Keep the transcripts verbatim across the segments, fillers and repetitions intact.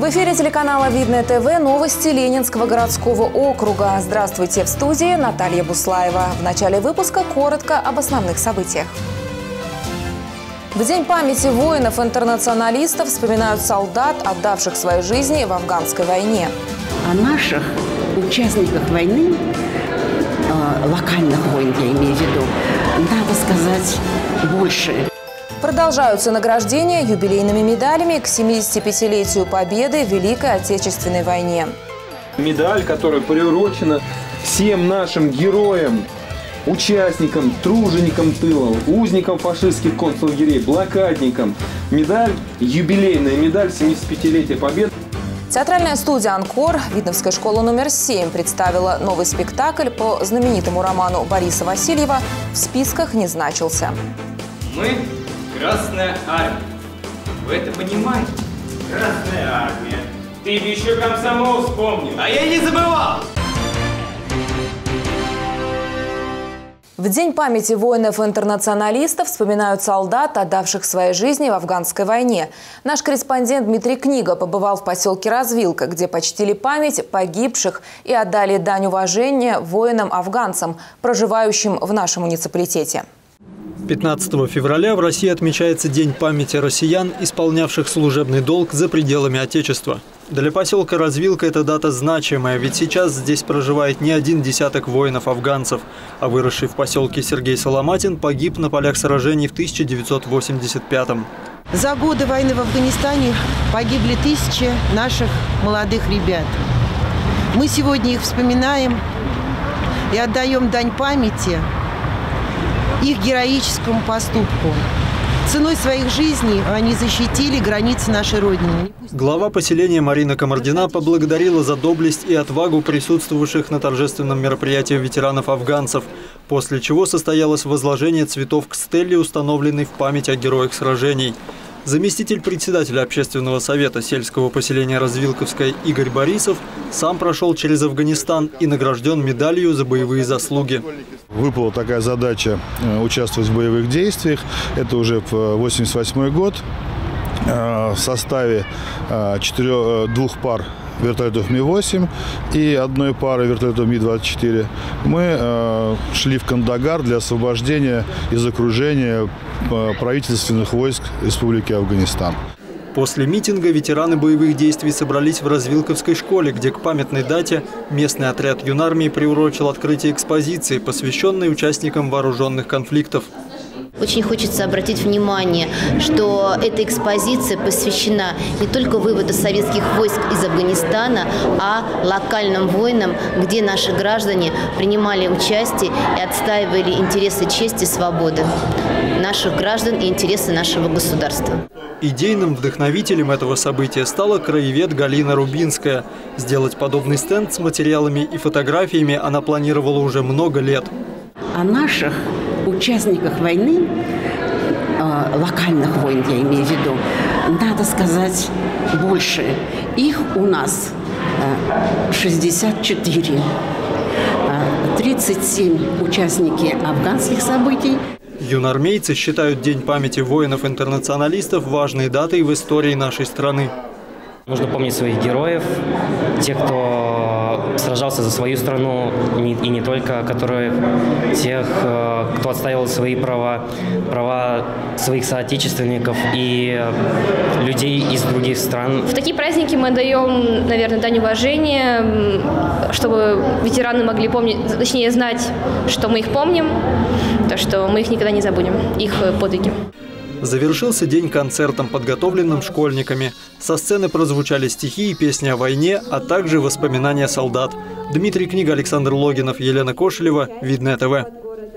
В эфире телеканала «Видное ТВ» новости Ленинского городского округа. Здравствуйте, в студии Наталья Буслаева. В начале выпуска коротко об основных событиях. В День памяти воинов-интернационалистов вспоминают солдат, отдавших свои жизни в афганской войне. О наших участниках войны, э, локальных войн, я имею в виду, надо сказать больше. Продолжаются награждения юбилейными медалями к семидесятипятилетию Победы в Великой Отечественной войне. Медаль, которая приурочена всем нашим героям, участникам, труженикам тыла, узникам фашистских концлагерей, блокадникам. Медаль, юбилейная медаль семидесятипятилетия Победы. Театральная студия «Анкор» Видновская школа номер семь представила новый спектакль по знаменитому роману Бориса Васильева «В списках не значился». Мы – Красная Армия. Вы это понимаете? Красная Армия. Ты бы еще комсомол вспомнил. А я не забывал! В День памяти воинов-интернационалистов вспоминают солдат, отдавших свои жизни в афганской войне. Наш корреспондент Дмитрий Книга побывал в поселке Развилка, где почтили память погибших и отдали дань уважения воинам-афганцам, проживающим в нашем муниципалитете. пятнадцатого февраля в России отмечается День памяти россиян, исполнявших служебный долг за пределами Отечества. Для поселка Развилка эта дата значимая, ведь сейчас здесь проживает не один десяток воинов-афганцев, а выросший в поселке Сергей Соломатин погиб на полях сражений в тысяча девятьсот восемьдесят пятом. За годы войны в Афганистане погибли тысячи наших молодых ребят. Мы сегодня их вспоминаем и отдаем дань памяти их героическому поступку. Ценой своих жизней они защитили границы нашей Родины. Глава поселения Марина Комардина поблагодарила за доблесть и отвагу присутствовавших на торжественном мероприятии ветеранов-афганцев, после чего состоялось возложение цветов к стелле, установленной в память о героях сражений. Заместитель председателя общественного совета сельского поселения Развилковское Игорь Борисов сам прошел через Афганистан и награжден медалью за боевые заслуги. Выпала такая задача участвовать в боевых действиях. Это уже восемьдесят восьмой год. В составе четырех, двух пар вертолетов Ми восемь и одной пары вертолетов Ми двадцать четыре мы э, шли в Кандагар для освобождения из окружения э, правительственных войск Республики Афганистан. После митинга ветераны боевых действий собрались в Развилковской школе, где к памятной дате местный отряд юнармии приурочил открытие экспозиции, посвященной участникам вооруженных конфликтов. Очень хочется обратить внимание, что эта экспозиция посвящена не только выводу советских войск из Афганистана, а локальным войнам, где наши граждане принимали участие и отстаивали интересы чести и свободы наших граждан и интересы нашего государства. Идейным вдохновителем этого события стала краевед Галина Рубинская. Сделать подобный стенд с материалами и фотографиями она планировала уже много лет. О наших участниках войны, э, локальных войн, я имею в виду, надо сказать больше. Их у нас э, шестьдесят четыре. Э, тридцать семь участники афганских событий. Юнармейцы считают День памяти воинов-интернационалистов важной датой в истории нашей страны. Нужно помнить своих героев, тех, кто сражался за свою страну, и не только, которые, тех, кто отстаивал свои права, права своих соотечественников и людей из других стран. В такие праздники мы даем, наверное, дань уважения, чтобы ветераны могли помнить, точнее знать, что мы их помним, то, что мы их никогда не забудем, их подвиги. Завершился день концертом, подготовленным школьниками. Со сцены прозвучали стихи и песни о войне, а также воспоминания солдат. Дмитрий Книга, Александр Логинов, Елена Кошелева, Видное ТВ.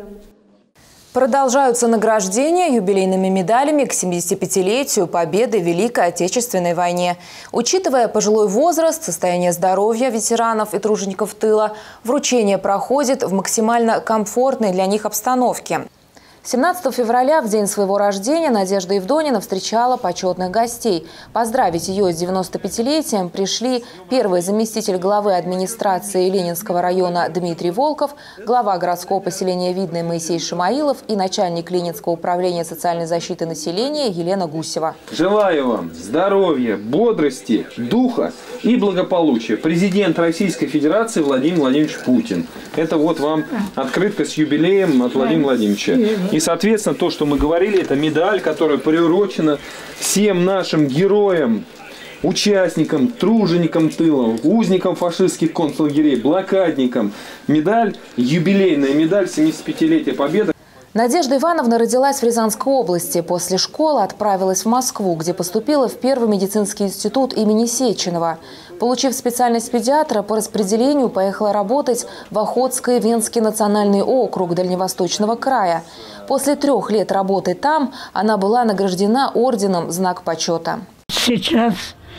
Продолжаются награждения юбилейными медалями к семидесятипятилетию Победы в Великой Отечественной войне. Учитывая пожилой возраст, состояние здоровья ветеранов и тружеников тыла, вручение проходит в максимально комфортной для них обстановке. семнадцатого февраля, в день своего рождения, Надежда Евдонина встречала почетных гостей. Поздравить ее с девяностопятилетием пришли первый заместитель главы администрации Ленинского района Дмитрий Волков, глава городского поселения Видное Моисей Шамаилов и начальник Ленинского управления социальной защиты населения Елена Гусева. Желаю вам здоровья, бодрости, духа и благополучия. Президент Российской Федерации Владимир Владимирович Путин. Это вот вам открытка с юбилеем от Владимира Владимировича. И, соответственно, то, что мы говорили, это медаль, которая приурочена всем нашим героям, участникам, труженикам тыла, узникам фашистских концлагерей, блокадникам. Медаль, юбилейная медаль семидесятипятилетия Победы. Надежда Ивановна родилась в Рязанской области. После школы отправилась в Москву, где поступила в Первый медицинский институт имени Сеченова. Получив специальность педиатра, по распределению поехала работать в Охотский Венский национальный округ Дальневосточного края. После трех лет работы там она была награждена орденом «Знак почета». Сейчас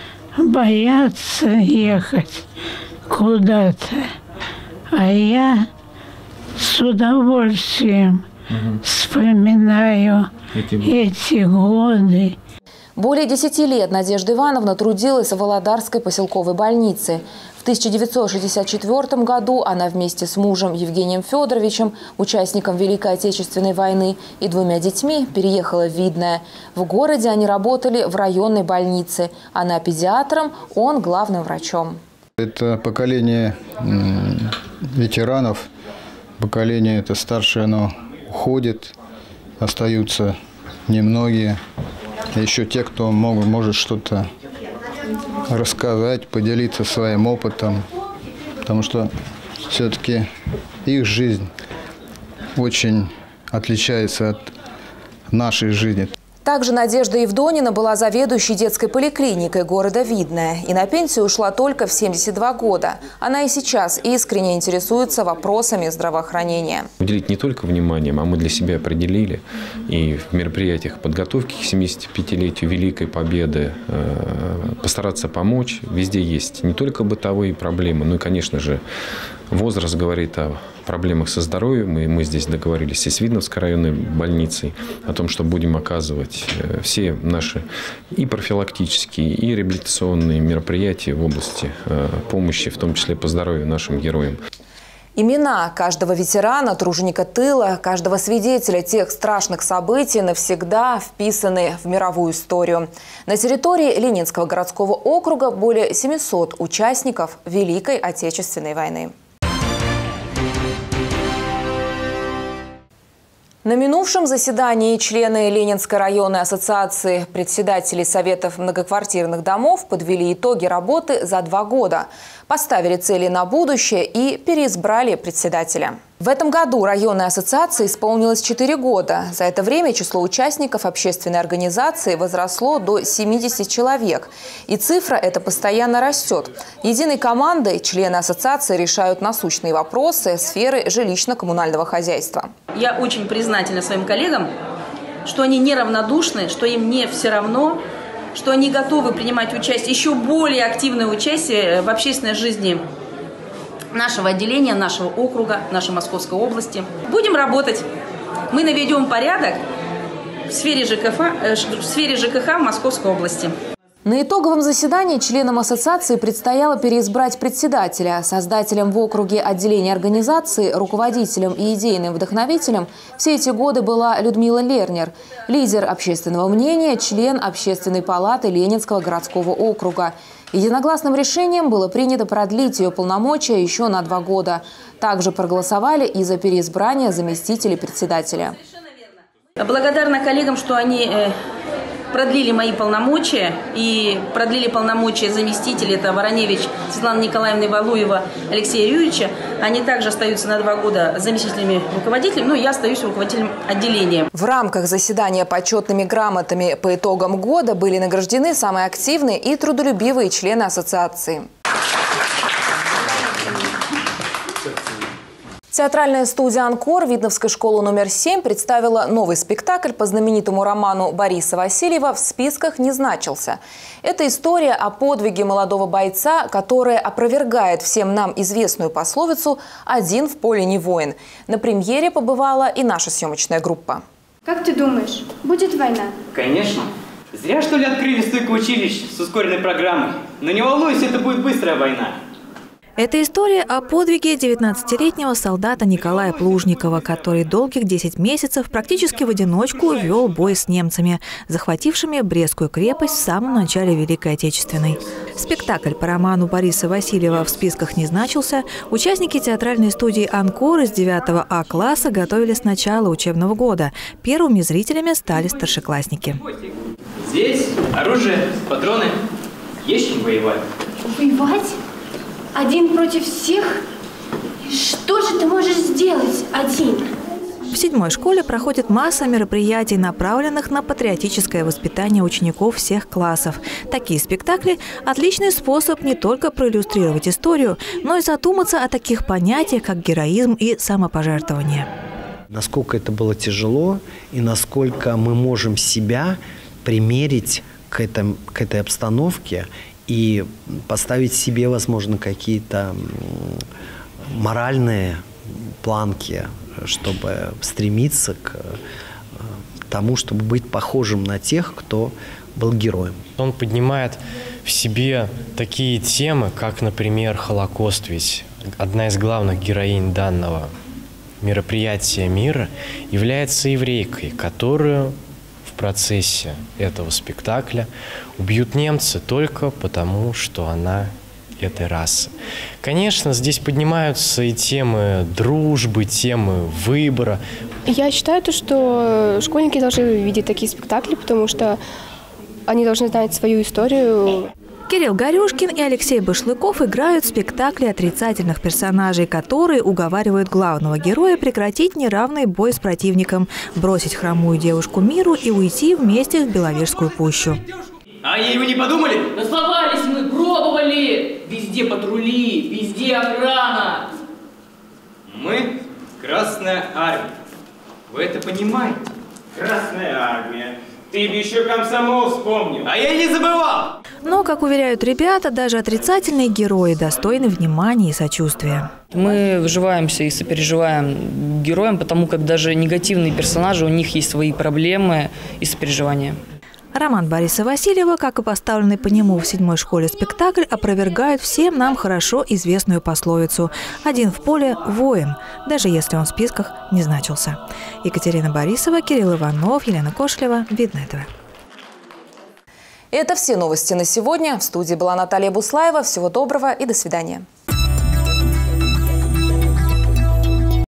боятся ехать куда-то, а я с удовольствием вспоминаю эти, эти годы. Более десяти лет Надежда Ивановна трудилась в Володарской поселковой больнице. В тысяча девятьсот шестьдесят четвёртом году она вместе с мужем Евгением Федоровичем, участником Великой Отечественной войны, и двумя детьми переехала в Видное. В городе они работали в районной больнице. Она педиатром, он главным врачом. Это поколение ветеранов, поколение это старшее, оно уходит, остаются немногие. Еще те, кто могут, может что-то рассказать, поделиться своим опытом, потому что все-таки их жизнь очень отличается от нашей жизни. Также Надежда Евдонина была заведующей детской поликлиникой города Видное и на пенсию ушла только в семьдесят два года. Она и сейчас искренне интересуется вопросами здравоохранения. Уделить не только вниманием, а мы для себя определили и в мероприятиях подготовки к семидесятипятилетию Великой Победы э, постараться помочь. Везде есть не только бытовые проблемы, но и, конечно же, возраст говорит о проблемах со здоровьем. И мы здесь договорились и с Видновской районной больницей о том, что будем оказывать все наши и профилактические, и реабилитационные мероприятия в области помощи, в том числе по здоровью нашим героям. Имена каждого ветерана, труженика тыла, каждого свидетеля тех страшных событий навсегда вписаны в мировую историю. На территории Ленинского городского округа более семисот участников Великой Отечественной войны. На минувшем заседании члены Ленинской районной ассоциации председателей советов многоквартирных домов подвели итоги работы за два года, поставили цели на будущее и переизбрали председателя. В этом году районной ассоциации исполнилось четыре года. За это время число участников общественной организации возросло до семидесяти человек. И цифра эта постоянно растет. Единой командой члены ассоциации решают насущные вопросы сферы жилищно-коммунального хозяйства. Я очень признательна своим коллегам, что они неравнодушны, что им не все равно, что они готовы принимать участие, еще более активное участие в общественной жизни нашего отделения, нашего округа, нашей Московской области. Будем работать. Мы наведем порядок в сфере ЖКХ, в сфере ЖКХ в Московской области. На итоговом заседании членам ассоциации предстояло переизбрать председателя. Создателем в округе отделения организации, руководителем и идейным вдохновителем все эти годы была Людмила Лернер, лидер общественного мнения, член Общественной палаты Ленинского городского округа. Единогласным решением было принято продлить ее полномочия еще на два года. Также проголосовали и за переизбрание заместителей председателя. Благодарна коллегам, что они продлили мои полномочия и продлили полномочия заместителей, это Вороневич Светлана Николаевна и Валуева Алексея Юрьевича. Они также остаются на два года заместителями руководителями, но я остаюсь руководителем отделения. В рамках заседания почетными грамотами по итогам года были награждены самые активные и трудолюбивые члены ассоциации. Театральная студия «Анкор» Видновской школы номер семь представила новый спектакль по знаменитому роману Бориса Васильева «В списках не значился». Это история о подвиге молодого бойца, которая опровергает всем нам известную пословицу «один в поле не воин». На премьере побывала и наша съемочная группа. Как ты думаешь, будет война? Конечно. Зря, что ли, открыли столько училищ с ускоренной программой. Но не волнуйся, это будет быстрая война. Это история о подвиге девятнадцатилетнего солдата Николая Плужникова, который долгих десять месяцев практически в одиночку вел бой с немцами, захватившими Брестскую крепость в самом начале Великой Отечественной. Спектакль по роману Бориса Васильева «В списках не значился» участники театральной студии «Анкор» из девятого А класса готовили с начала учебного года. Первыми зрителями стали старшеклассники. Здесь оружие, патроны. Есть чем воевать? Воевать? Один против всех? Что же ты можешь сделать один? В седьмой школе проходит масса мероприятий, направленных на патриотическое воспитание учеников всех классов. Такие спектакли – отличный способ не только проиллюстрировать историю, но и задуматься о таких понятиях, как героизм и самопожертвование. Насколько это было тяжело и насколько мы можем себя примерить к, этом, к этой обстановке и поставить себе, возможно, какие-то моральные планки, чтобы стремиться к тому, чтобы быть похожим на тех, кто был героем. Он поднимает в себе такие темы, как, например, Холокост. Ведь одна из главных героинь данного мероприятия мира является еврейкой, которую в процессе этого спектакля убьют немцы только потому, что она этой расы. Конечно, здесь поднимаются и темы дружбы, темы выбора. Я считаю, что школьники должны видеть такие спектакли, потому что они должны знать свою историю. Кирилл Горюшкин и Алексей Башлыков играют в спектакле отрицательных персонажей, которые уговаривают главного героя прекратить неравный бой с противником, бросить хромую девушку миру и уйти вместе в Беловежскую пущу. А ей вы не подумали? Дословались мы, пробовали. Везде патрули, везде охрана. Мы Красная Армия. Вы это понимаете? Красная Армия. Ты бы еще комсомол вспомнил. А я не забывал. Но, как уверяют ребята, даже отрицательные герои достойны внимания и сочувствия. Мы вживаемся и сопереживаем героям, потому как даже негативные персонажи, у них есть свои проблемы и сопереживания. Роман Бориса Васильева, как и поставленный по нему в седьмой школе спектакль, опровергает всем нам хорошо известную пословицу «один в поле – воин», даже если он в списках не значился. Екатерина Борисова, Кирилл Иванов, Елена Кошелева, Видное ТВ. Это все новости на сегодня. В студии была Наталья Буслаева. Всего доброго и до свидания.